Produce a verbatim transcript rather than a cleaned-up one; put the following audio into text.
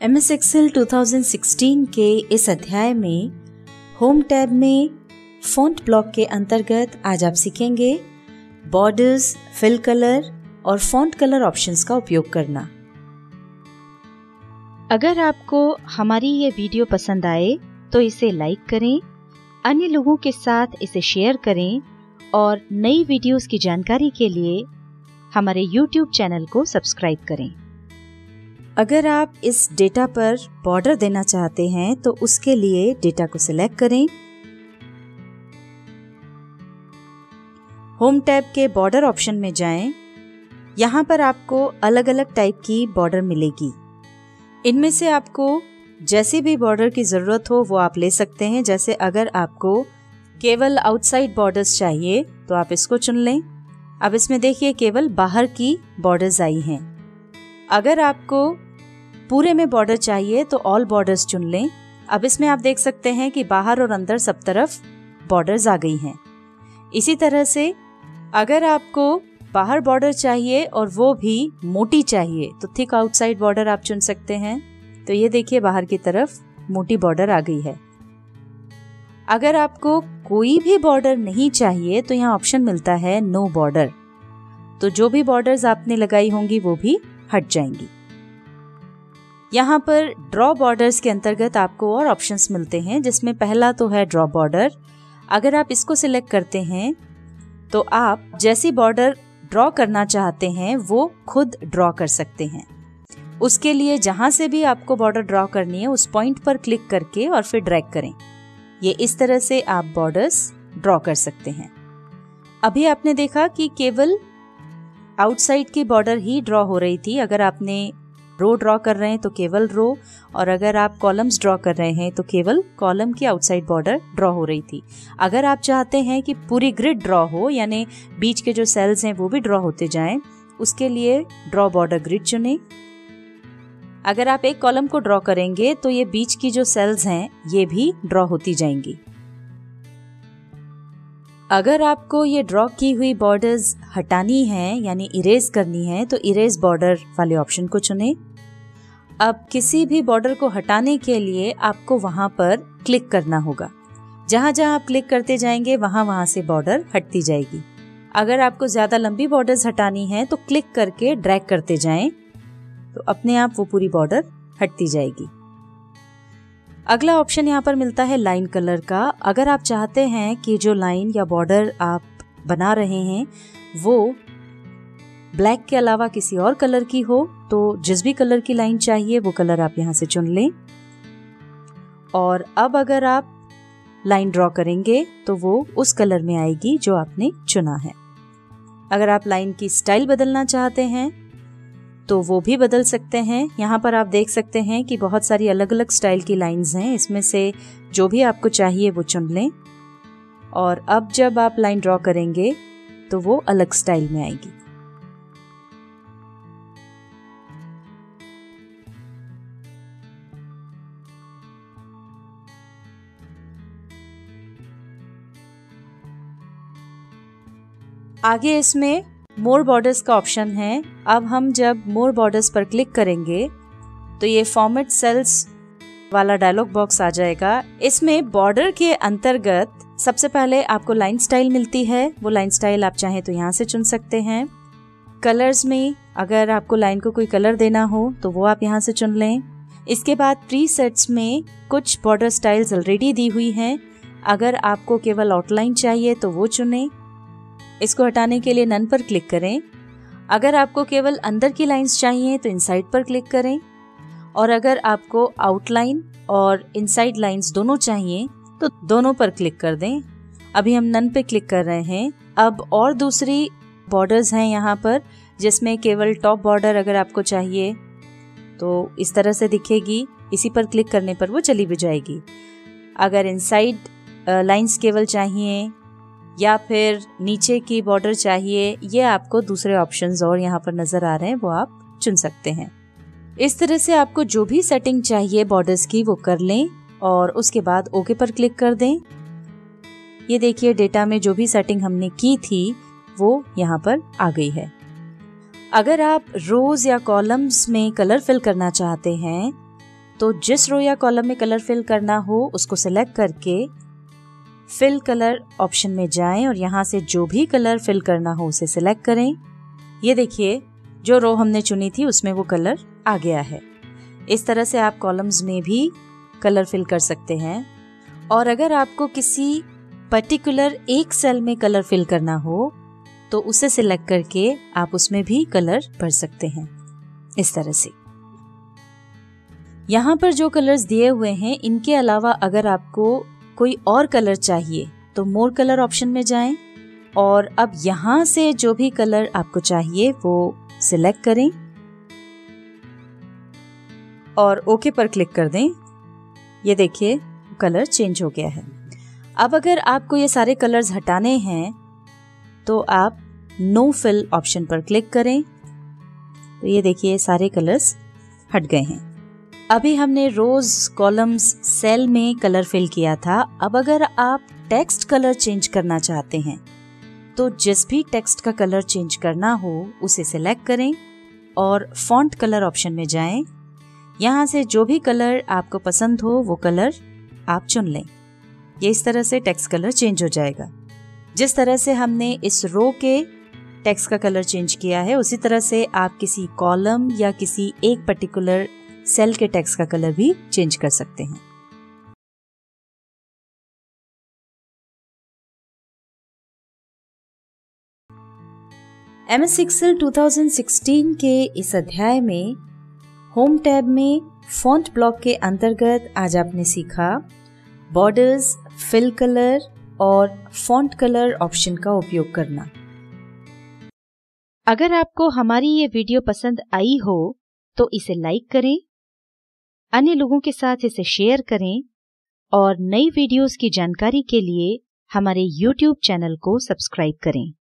M S Excel two thousand sixteen के इस अध्याय में होम टैब में फॉन्ट ब्लॉक के अंतर्गत आज आप सीखेंगे बॉर्डर्स, फिल कलर और फॉन्ट कलर ऑप्शंस का उपयोग करना। अगर आपको हमारी ये वीडियो पसंद आए तो इसे लाइक करें, अन्य लोगों के साथ इसे शेयर करें और नई वीडियोस की जानकारी के लिए हमारे यूट्यूब चैनल को सब्सक्राइब करें। अगर आप इस डेटा पर बॉर्डर देना चाहते हैं तो उसके लिए डेटा को सिलेक्ट करें। होम टैब के बॉर्डर ऑप्शन में जाएं। यहाँ पर आपको अलग अलग टाइप की बॉर्डर मिलेगी। इनमें से आपको जैसी भी बॉर्डर की ज़रूरत हो वो आप ले सकते हैं। जैसे अगर आपको केवल आउटसाइड बॉर्डर्स चाहिए तो आप इसको चुन लें। अब इसमें देखिए केवल बाहर की बॉर्डर्स आई हैं। अगर आपको पूरे में बॉर्डर चाहिए तो ऑल बॉर्डर्स चुन लें। अब इसमें आप देख सकते हैं कि बाहर और अंदर सब तरफ बॉर्डर्स आ गई हैं। इसी तरह से अगर आपको बाहर बॉर्डर चाहिए और वो भी मोटी चाहिए तो थिक आउटसाइड बॉर्डर आप चुन सकते हैं। तो ये देखिए बाहर की तरफ मोटी बॉर्डर आ गई है। अगर आपको कोई भी बॉर्डर नहीं चाहिए तो यहाँ ऑप्शन मिलता है नो बॉर्डर। तो जो भी बॉर्डर्स आपने लगाई होंगी वो भी हट जाएंगी। यहाँ पर ड्रॉ बॉर्डर्स के अंतर्गत आपको और ऑप्शंस मिलते हैं, जिसमें पहला तो है ड्रॉ बॉर्डर। अगर आप इसको सिलेक्ट करते हैं तो आप जैसी बॉर्डर ड्रॉ करना चाहते हैं वो खुद ड्रॉ कर सकते हैं। उसके लिए जहाँ से भी आपको बॉर्डर ड्रॉ करनी है उस पॉइंट पर क्लिक करके और फिर ड्रैग करें। ये इस तरह से आप बॉर्डर्स ड्रॉ कर सकते हैं। अभी आपने देखा कि केवल आउटसाइड की बॉर्डर ही ड्रॉ हो रही थी। अगर आपने रो ड्रॉ कर रहे हैं तो केवल रो, और अगर आप कॉलम्स ड्रॉ कर रहे हैं तो केवल कॉलम की आउटसाइड बॉर्डर ड्रॉ हो रही थी। अगर आप चाहते हैं कि पूरी ग्रिड ड्रॉ हो, यानी बीच के जो सेल्स हैं वो भी ड्रॉ होते जाएं, उसके लिए ड्रॉ बॉर्डर ग्रिड चुनें। अगर आप एक कॉलम को ड्रॉ करेंगे तो ये बीच की जो सेल्स हैं ये भी ड्रॉ होती जाएंगी। अगर आपको ये ड्रॉ की हुई बॉर्डर्स हटानी है यानी इरेज करनी है तो इरेज बॉर्डर वाले ऑप्शन को चुनें। अब किसी भी बॉर्डर को हटाने के लिए आपको वहां पर क्लिक करना होगा। जहां जहां आप क्लिक करते जाएंगे वहां वहां से बॉर्डर हटती जाएगी। अगर आपको ज्यादा लंबी बॉर्डर्स हटानी है तो क्लिक करके ड्रैग करते जाएं तो अपने आप वो पूरी बॉर्डर हटती जाएगी। अगला ऑप्शन यहाँ पर मिलता है लाइन कलर का। अगर आप चाहते हैं कि जो लाइन या बॉर्डर आप बना रहे हैं वो ब्लैक के अलावा किसी और कलर की हो तो जिस भी कलर की लाइन चाहिए वो कलर आप यहाँ से चुन लें। और अब अगर आप लाइन ड्रॉ करेंगे तो वो उस कलर में आएगी जो आपने चुना है। अगर आप लाइन की स्टाइल बदलना चाहते हैं तो वो भी बदल सकते हैं। यहाँ पर आप देख सकते हैं कि बहुत सारी अलग अलग स्टाइल की लाइंस हैं। इसमें से जो भी आपको चाहिए वो चुन लें और अब जब आप लाइन ड्रॉ करेंगे तो वो अलग स्टाइल में आएगी। आगे इसमें मोर बॉर्डर्स का ऑप्शन है। अब हम जब मोर बॉर्डर्स पर क्लिक करेंगे तो ये फॉर्मेट सेल्स वाला डायलॉग बॉक्स आ जाएगा। इसमें बॉर्डर के अंतर्गत सबसे पहले आपको लाइन स्टाइल मिलती है। वो लाइन स्टाइल आप चाहें तो यहाँ से चुन सकते हैं। कलर्स में अगर आपको लाइन को कोई कलर देना हो तो वो आप यहाँ से चुन लें। इसके बाद प्रीसेट्स में कुछ बॉर्डर स्टाइल्स ऑलरेडी दी हुई हैं। अगर आपको केवल आउटलाइन चाहिए तो वो चुनें। इसको हटाने के लिए नन पर क्लिक करें। अगर आपको केवल अंदर की लाइंस चाहिए तो इनसाइड पर क्लिक करें, और अगर आपको आउटलाइन और इनसाइड लाइंस दोनों चाहिए तो दोनों पर क्लिक कर दें। अभी हम नन पे क्लिक कर रहे हैं। अब और दूसरी बॉर्डर्स हैं यहाँ पर, जिसमें केवल टॉप बॉर्डर अगर आपको चाहिए तो इस तरह से दिखेगी। इसी पर क्लिक करने पर वो चली भी जाएगी। अगर इनसाइड लाइंस केवल चाहिए या फिर नीचे की बॉर्डर चाहिए, ये आपको दूसरे ऑप्शंस और यहाँ पर नजर आ रहे हैं वो आप चुन सकते हैं। इस तरह से आपको जो भी सेटिंग चाहिए बॉर्डर्स की वो कर लें और उसके बाद ओके पर क्लिक कर दें। ये देखिए डेटा में जो भी सेटिंग हमने की थी वो यहाँ पर आ गई है। अगर आप रोज या कॉलम्स में कलर फिल करना चाहते हैं तो जिस रो या कॉलम में कलर फिल करना हो उसको सिलेक्ट करके फिल कलर ऑप्शन में जाएं और यहाँ से जो भी कलर फिल करना हो उसे सिलेक्ट करें। ये देखिए जो रो हमने चुनी थी उसमें वो कलर आ गया है। इस तरह से आप कॉलम्स में भी कलर फिल कर सकते हैं। और अगर आपको किसी पर्टिकुलर एक सेल में कलर फिल करना हो तो उसे सिलेक्ट करके आप उसमें भी कलर भर सकते हैं इस तरह से। यहाँ पर जो कलर्स दिए हुए हैं इनके अलावा अगर आपको कोई और कलर चाहिए तो मोर कलर ऑप्शन में जाएं और अब यहाँ से जो भी कलर आपको चाहिए वो सिलेक्ट करें और ओके पर क्लिक कर दें। ये देखिए कलर चेंज हो गया है। अब अगर आपको ये सारे कलर्स हटाने हैं तो आप नो फिल ऑप्शन पर क्लिक करें। तो ये देखिए सारे कलर्स हट गए हैं। अभी हमने रोज, कॉलम्स, सेल में कलर फिल किया था। अब अगर आप टेक्स्ट कलर चेंज करना चाहते हैं तो जिस भी टेक्स्ट का कलर चेंज करना हो उसे सिलेक्ट करें और फॉन्ट कलर ऑप्शन में जाएं। यहाँ से जो भी कलर आपको पसंद हो वो कलर आप चुन लें। ये इस तरह से टेक्स्ट कलर चेंज हो जाएगा। जिस तरह से हमने इस रो के टेक्स्ट का कलर चेंज किया है उसी तरह से आप किसी कॉलम या किसी एक पर्टिकुलर सेल के टेक्स्ट का कलर भी चेंज कर सकते हैं। एम एस एक्सेल दो हज़ार सोलह के इस अध्याय में होम टैब में फॉन्ट ब्लॉक के अंतर्गत आज आपने सीखा बॉर्डर्स, फिल कलर और फॉन्ट कलर ऑप्शन का उपयोग करना। अगर आपको हमारी ये वीडियो पसंद आई हो तो इसे लाइक करें, अन्य लोगों के साथ इसे शेयर करें और नई वीडियोस की जानकारी के लिए हमारे यूट्यूब चैनल को सब्सक्राइब करें।